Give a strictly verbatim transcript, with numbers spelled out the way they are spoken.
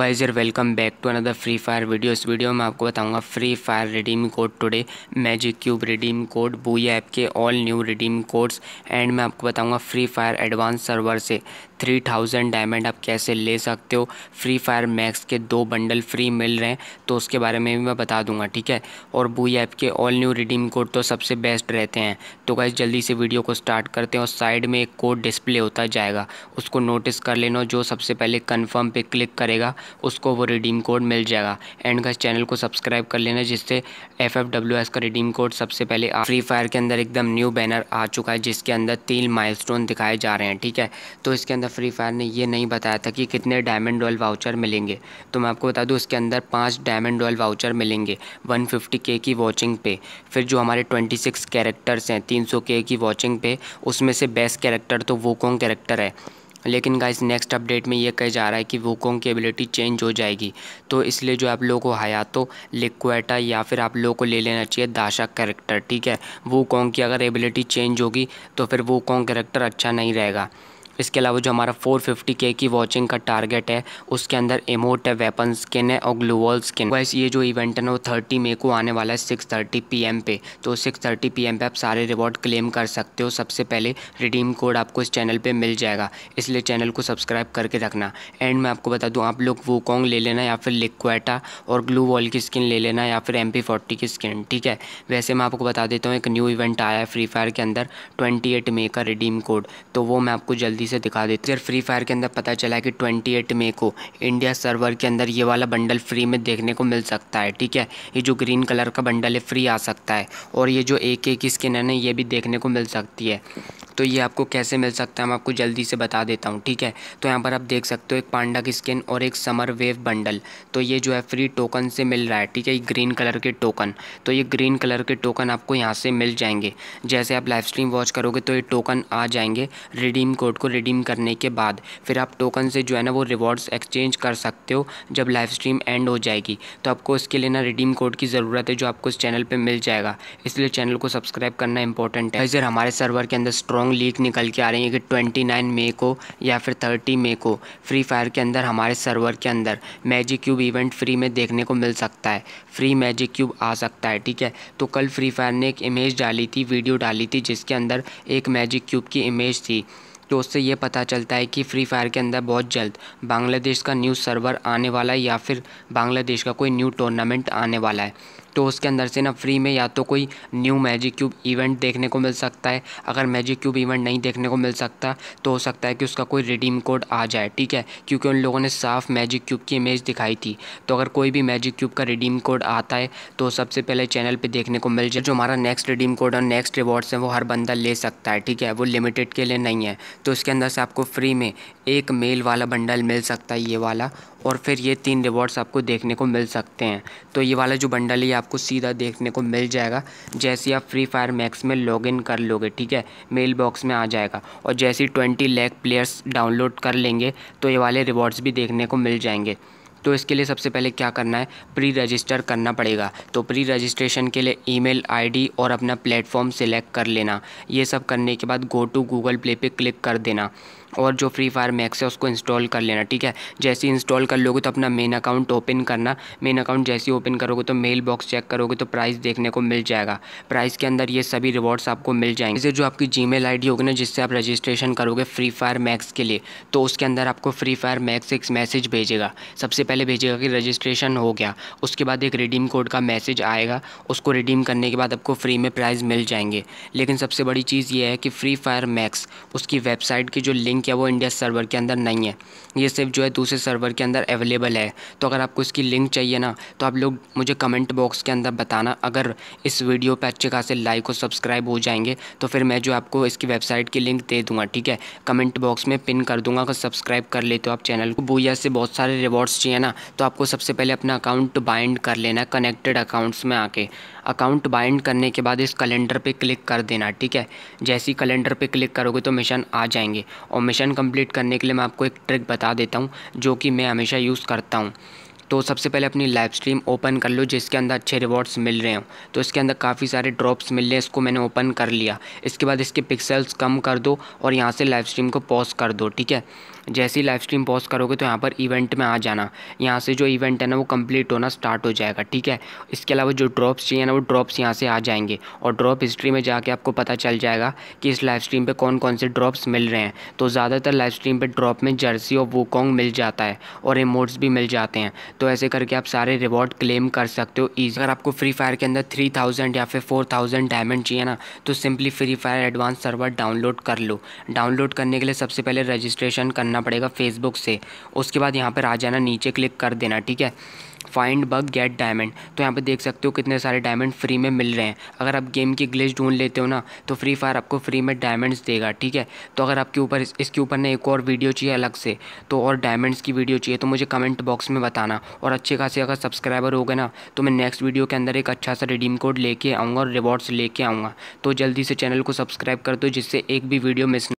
Guys यार, welcome back to another free fire video. इस video में आपको बताऊंगा free fire redeem code today, magic cube redeem code, Booyah app के all new redeem codes and मैं आपको बताऊंगा फ्री फायर एडवांस सर्वर से थ्री थाउजेंड डायमंड आप कैसे ले सकते हो। फ्री फायर मैक्स के दो बंडल फ्री मिल रहे हैं तो उसके बारे में भी मैं बता दूंगा, ठीक है। और बूया ऐप के ऑल न्यू रिडीम कोड तो सबसे बेस्ट रहते हैं। तो गाइस जल्दी से वीडियो को स्टार्ट करते हैं। और साइड में एक कोड डिस्प्ले होता जाएगा, उसको नोटिस कर लेना। जो सबसे पहले कन्फर्म पे क्लिक करेगा उसको वो रिडीम कोड मिल जाएगा। एंड गाइस चैनल को सब्सक्राइब कर लेना जिससे एफ एफ डब्ल्यू एस का रिडीम कोड सबसे पहले आ। फ्री फायर के अंदर एकदम न्यू बैनर आ चुका है जिसके अंदर तीन माइलस्टोन दिखाए जा रहे हैं, ठीक है। तो इसके अंदर फ्री फायर ने ये नहीं बताया था कि कितने डायमंड रॉयल वाउचर मिलेंगे, तो मैं आपको बता दूं इसके अंदर पाँच डायमंड रॉयल वाउचर मिलेंगे वन फिफ्टी के की वॉचिंग पे। फिर जो हमारे ट्वेंटी सिक्स कैरेक्टर्स हैं तीन सौ के की वॉचिंग पे, उसमें से बेस्ट कैरेक्टर तो वुकोंग कैरेक्टर है। लेकिन गाइस नेक्स्ट अपडेट में ये कहा जा रहा है कि वुकोंग की एबिलिटी चेंज हो जाएगी, तो इसलिए जो आप लोगों को हयातो, लिक्वेटा या फिर आप लोगों को ले लेना चाहिए दाशा कैरेक्टर, ठीक है। वुकोंग की अगर एबिलिटी चेंज होगी तो फिर वुकोंग कैरेक्टर अच्छा नहीं रहेगा। इसके अलावा जो हमारा फोर फिफ्टी के की वॉचिंग का टारगेट है उसके अंदर इमोट है, वेपन स्किन है और ग्लूवॉल स्किन। वैसे ये जो इवेंट है ना वो थर्टी मई को आने वाला है सिक्स थर्टी पी एम पे। तो सिक्स थर्टी पी एम पे आप सारे रिवॉर्ड क्लेम कर सकते हो। सबसे पहले रिडीम कोड आपको इस चैनल पे मिल जाएगा, इसलिए चैनल को सब्सक्राइब करके रखना। एंड मैं आपको बता दूँ आप लोग वुकोंग ले लेना या फिर लिक्वेटा और ग्लूवॉल की स्किन ले लेना या फिर एम पी फोर्टी की स्किन, ठीक है। वैसे मैं आपको बता देता हूँ एक न्यू इवेंट आया है फ्री फायर के अंदर ट्वेंटी एट मई का रिडीम कोड, तो वो मैं आपको जल्दी से दिखा देते हैं। फ्री फायर के अंदर पता चला कि ट्वेंटी एट मई को इंडिया सर्वर के अंदर ये वाला बंडल फ्री में देखने को मिल सकता है, ठीक है। ये जो ग्रीन कलर का बंडल है फ्री आ सकता है और ये जो एक एक की स्किन है ना ये भी देखने को मिल सकती है। तो ये आपको कैसे मिल सकता है मैं आपको जल्दी से बता देता हूँ, ठीक है। तो यहाँ पर आप देख सकते हो एक पांडा की स्किन और एक समर वेव बंडल, तो ये जो है फ्री टोकन से मिल रहा है, ठीक है। ये ग्रीन कलर के टोकन, तो ये ग्रीन कलर के टोकन आपको यहाँ से मिल जाएंगे। जैसे आप लाइव स्ट्रीम वॉच करोगे तो ये टोकन आ जाएंगे रिडीम कोड को रिडीम करने के बाद। फिर आप टोकन से जो है ना वो रिवॉर्ड्स एक्सचेंज कर सकते हो जब लाइव स्ट्रीम एंड हो जाएगी। तो आपको इसके लिए ना रिडीम कोड की ज़रूरत है जो आपको इस चैनल पे मिल जाएगा, इसलिए चैनल को सब्सक्राइब करना इंपॉर्टेंट है। सर हमारे सर्वर के अंदर स्ट्रॉन्ग लीक निकल के आ रही है कि ट्वेंटी नाइन मई को या फिर थर्टी मई को फ्री फायर के अंदर हमारे सर्वर के अंदर मैजिक क्यूब इवेंट फ्री में देखने को मिल सकता है। फ्री मैजिक क्यूब आ सकता है, ठीक है। तो कल फ्री फायर ने एक इमेज डाली थी, वीडियो डाली थी जिसके अंदर एक मैजिक क्यूब की इमेज थी। तो उससे ये पता चलता है कि फ्री फायर के अंदर बहुत जल्द बांग्लादेश का न्यू सर्वर आने वाला है या फिर बांग्लादेश का कोई न्यू टूर्नामेंट आने वाला है। तो उसके अंदर से ना फ्री में या तो कोई न्यू मैजिक क्यूब इवेंट देखने को मिल सकता है। अगर मैजिक क्यूब इवेंट नहीं देखने को मिल सकता तो हो सकता है कि उसका कोई रिडीम कोड आ जाए, ठीक है, क्योंकि उन लोगों ने साफ मैजिक क्यूब की इमेज दिखाई थी। तो अगर कोई भी मैजिक क्यूब का रिडीम कोड आता है तो सबसे पहले चैनल पे देखने को मिल जाए। जो हमारा नेक्स्ट रिडीम कोड और नेक्स्ट रिवॉर्ड्स हैं वो हर बंदा ले सकता है, ठीक है, वो लिमिटेड के लिए नहीं है। तो इसके अंदर से आपको फ्री में एक मेल वाला बंडल मिल सकता है, ये वाला, और फिर ये तीन रिवॉर्ड्स आपको देखने को मिल सकते हैं। तो ये वाला जो बंडल है ये आपको सीधा देखने को मिल जाएगा जैसे आप फ्री फायर मैक्स में लॉगिन कर लोगे, ठीक है, मेल बॉक्स में आ जाएगा। और जैसे ही ट्वेंटी लाख प्लेयर्स डाउनलोड कर लेंगे तो ये वाले रिवॉर्ड्स भी देखने को मिल जाएंगे। तो इसके लिए सबसे पहले क्या करना है, प्री रजिस्टर करना पड़ेगा। तो प्री रजिस्ट्रेशन के लिए ईमेल आईडी और अपना प्लेटफॉर्म सिलेक्ट कर लेना। ये सब करने के बाद गो टू गूगल प्ले पे क्लिक कर देना और जो फ्री फायर मैक्स है उसको इंस्टॉल कर लेना, ठीक है। जैसे ही इंस्टॉल कर लोगे तो अपना मेन अकाउंट ओपन करना। मेन अकाउंट जैसे ही ओपन करोगे तो मेल बॉक्स चेक करोगे तो प्राइस देखने को मिल जाएगा। प्राइस के अंदर ये सभी रिवॉर्ड्स आपको मिल जाएंगे। जैसे जो आपकी जीमेल आईडी होगी ना जिससे आप रजिस्ट्रेशन करोगे फ्री फायर मैक्स के लिए, तो उसके अंदर आपको फ्री फायर मैक्स एक मैसेज भेजेगा। सबसे पहले भेजेगा कि रजिस्ट्रेशन हो गया, उसके बाद एक रिडीम कोड का मैसेज आएगा, उसको रिडीम करने के बाद आपको फ्री में प्राइस मिल जाएंगे। लेकिन सबसे बड़ी चीज़ ये है कि फ्री फायर मैक्स उसकी वेबसाइट की जो लिंक है वो इंडिया सर्वर के अंदर नहीं है, ये सिर्फ जो है दूसरे सर्वर के अंदर अवेलेबल है। तो अगर आपको इसकी लिंक चाहिए ना तो आप लोग मुझे कमेंट बॉक्स के अंदर बताना। अगर इस वीडियो पे अच्छे खासे लाइक और सब्सक्राइब हो जाएंगे तो फिर मैं जो आपको इसकी वेबसाइट की लिंक दे दूंगा, ठीक है, कमेंट बॉक्स में पिन कर दूंगा। अगर सब्सक्राइब कर लेते हो आप चैनल को। बूया से बहुत सारे रिवॉर्ड्स चाहिए ना तो आपको सबसे पहले अपना अकाउंट बाइंड कर लेना है कनेक्टेड अकाउंट्स में आके। अकाउंट बाइंड करने के बाद इस कैलेंडर पे क्लिक कर देना, ठीक है। जैसे ही कैलेंडर पे क्लिक करोगे तो मिशन आ जाएंगे। और मिशन कंप्लीट करने के लिए मैं आपको एक ट्रिक बता देता हूँ जो कि मैं हमेशा यूज़ करता हूँ। तो सबसे पहले अपनी लाइव स्ट्रीम ओपन कर लो जिसके अंदर अच्छे रिवॉर्ड्स मिल रहे हो। तो इसके अंदर काफ़ी सारे ड्रॉप्स मिल रहे हैं, इसको मैंने ओपन कर लिया। इसके बाद इसके पिक्सल्स कम कर दो और यहाँ से लाइव स्ट्रीम को पॉज कर दो, ठीक है। जैसे ही लाइव स्ट्रीम पॉज करोगे तो यहाँ पर इवेंट में आ जाना। यहाँ से जो इवेंट है ना वो कंप्लीट होना स्टार्ट हो जाएगा, ठीक है। इसके अलावा जो ड्रॉप्स चाहिए ना वो ड्रॉप्स यहाँ से आ जाएंगे और ड्रॉप हिस्ट्री में जाके आपको पता चल जाएगा कि इस लाइव स्ट्रीम पे कौन कौन से ड्रॉप्स मिल रहे हैं। तो ज़्यादातर लाइव स्ट्रीम पे ड्रॉप में जर्सी और वुकोंग मिल जाता है और इमोट्स भी मिल जाते हैं। तो ऐसे करके आप सारे रिवॉर्ड क्लेम कर सकते हो ईजी। अगर आपको फ्री फायर के अंदर थ्री थाउजेंड या फिर फोर थाउजेंड डायमंड चाहिए ना तो simply free fire advance server download कर लो। डाउनलोड करने के लिए सबसे पहले रजिस्ट्रेशन करना पड़ेगा फेसबुक से। उसके बाद यहाँ पर आ जाना, नीचे क्लिक कर देना, ठीक है। फाइंड बग गेट डायमंड, तो यहाँ पे देख सकते हो कितने सारे डायमंड फ्री में मिल रहे हैं। अगर आप गेम की ग्लिच ढूंढ लेते हो ना तो फ्री फायर आपको फ्री में डायमंड्स देगा, ठीक है। तो अगर आपके ऊपर इस, इसके ऊपर ना एक और वीडियो चाहिए अलग से, तो और डायमंड्स की वीडियो चाहिए तो मुझे कमेंट बॉक्स में बताना। और अच्छे खासे अगर सब्सक्राइबर हो गए ना तो मैं नेक्स्ट वीडियो के अंदर एक अच्छा सा रिडीम कोड लेके आऊँगा और रिवॉर्ड्स लेके आऊँगा। तो जल्दी से चैनल को सब्सक्राइब कर दो जिससे एक भी वीडियो मिस